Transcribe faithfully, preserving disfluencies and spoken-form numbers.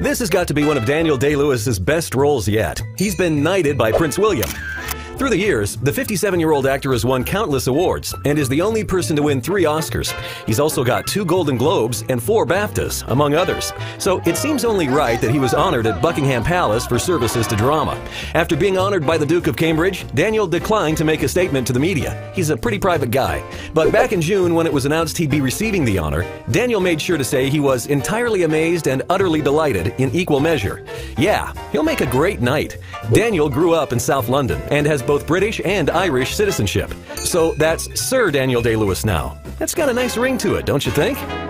This has got to be one of Daniel Day-Lewis's best roles yet. He's been knighted by Prince William. Through the years, the fifty-seven-year-old actor has won countless awards and is the only person to win three Oscars. He's also got two Golden Globes and four BAFTAs, among others. So it seems only right that he was honored at Buckingham Palace for services to drama. After being honored by the Duke of Cambridge, Daniel declined to make a statement to the media. He's a pretty private guy. But back in June, when it was announced he'd be receiving the honor, Daniel made sure to say he was entirely amazed and utterly delighted in equal measure. Yeah, he'll make a great knight. Daniel grew up in South London and has both British and Irish citizenship. So that's Sir Daniel Day-Lewis now. That's got a nice ring to it, don't you think?